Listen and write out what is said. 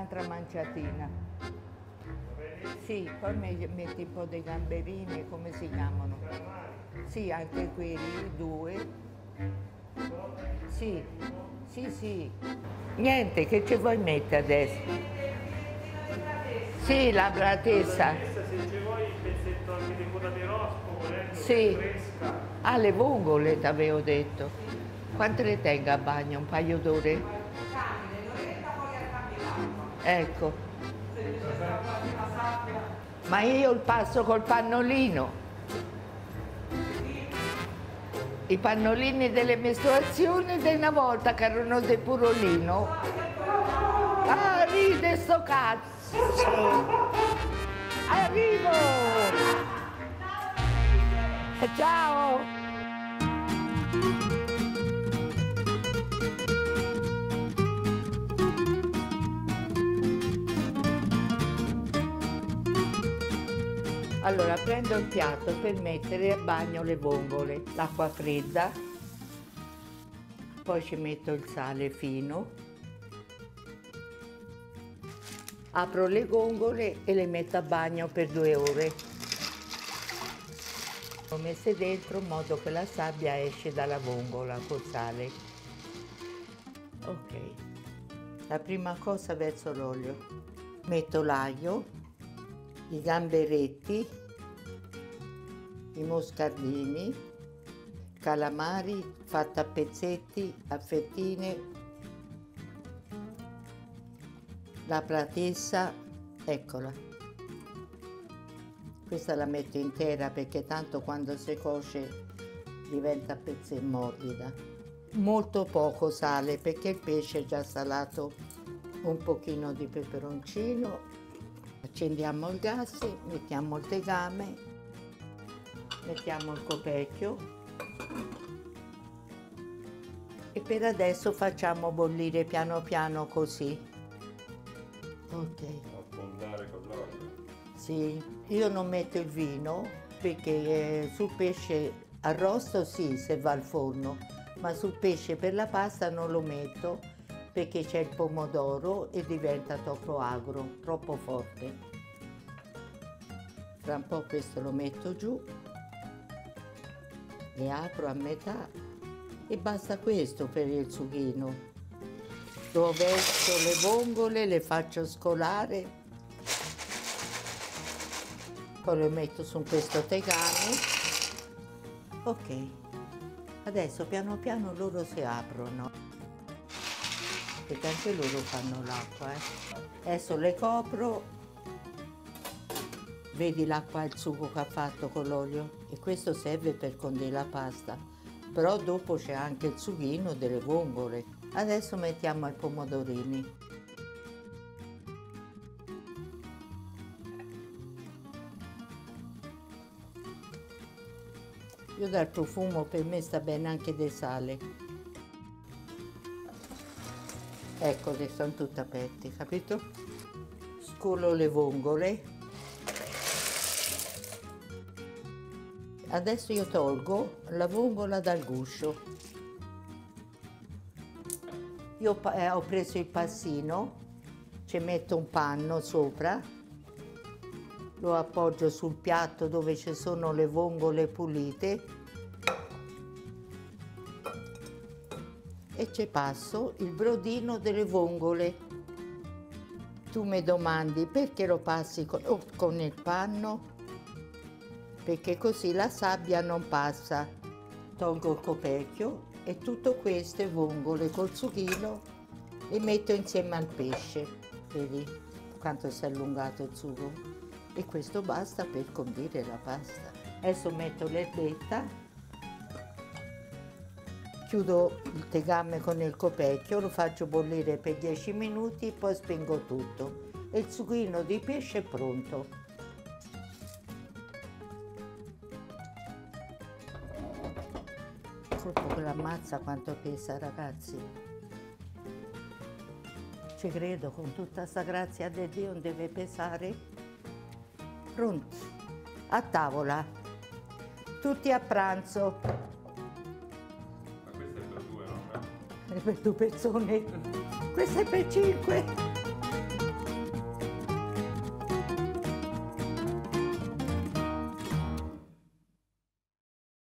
un'altra manciatina. Sì, poi metti un po' dei gamberini, come si chiamano? Sì, anche quelli, 2. Sì, sì, sì. Niente, che ci vuoi mettere adesso? Sì, la bratessa. Se ci vuoi il pezzetto anche di coda di rospo, volendo, Sì. fresca. Ah, le vongole, ti avevo detto. Quante le tengo a bagno? Un paio d'ore? Ecco. Ma io il passo col pannolino. I pannolini delle mestruazioni di una volta che erano del purolino. Ah, ride sto cazzo! Arrivo! Ciao! Allora prendo il piatto per mettere a bagno le vongole, l'acqua fredda, poi ci metto il sale fino, apro le vongole e le metto a bagno per 2 ore. L'ho messe dentro in modo che la sabbia esce dalla vongola col sale. Ok, la prima cosa verso l'olio, metto l'aglio, i gamberetti, i moscardini, calamari fatti a pezzetti, a fettine, la pratessa, eccola. Questa la metto intera perché tanto quando si cuoce diventa pezzettino morbida. Molto poco sale perché il pesce è già salato, un pochino di peperoncino. Accendiamo il gas, mettiamo il tegame, mettiamo il coperchio e per adesso facciamo bollire piano piano così. Ok. Affondare con l'olio. Sì, io non metto il vino perché sul pesce arrosto sì se va al forno, ma sul pesce per la pasta non lo metto perché c'è il pomodoro e diventa troppo agro, troppo forte. Fra un po' questo lo metto giù, le apro a metà e basta questo per il sughino. Lo verso le vongole, le faccio scolare, poi lo metto su questo tegame. Ok, adesso piano piano loro si aprono. Perché anche loro fanno l'acqua, Adesso le copro, vedi l'acqua e il sugo che ha fatto con l'olio? E questo serve per condire la pasta, però dopo c'è anche il sughino delle vongole. Adesso mettiamo i pomodorini. Io dal profumo per me sta bene anche del sale. Ecco che sono tutte aperte, capito? Scolo le vongole. Adesso io tolgo la vongola dal guscio. Io ho preso il passino, ci metto un panno sopra, lo appoggio sul piatto dove ci sono le vongole pulite e ci passo il brodino delle vongole. Tu mi domandi perché lo passi con il panno? Perché così la sabbia non passa. Tolgo il coperchio e tutto queste vongole col sughino le metto insieme al pesce. Vedi quanto si è allungato il sugo? E questo basta per condire la pasta. Adesso metto l'erbetta. Chiudo il tegame con il coperchio, lo faccio bollire per 10 minuti, poi spengo tutto. E il sughino di pesce è pronto. Colpo che l'ammazza quanto pesa, ragazzi. Ci credo, con tutta sta grazia di Dio non deve pesare. Pronti, a tavola, tutti a pranzo. Ma questo è per 2, no? Per 2 persone, questo è per 5.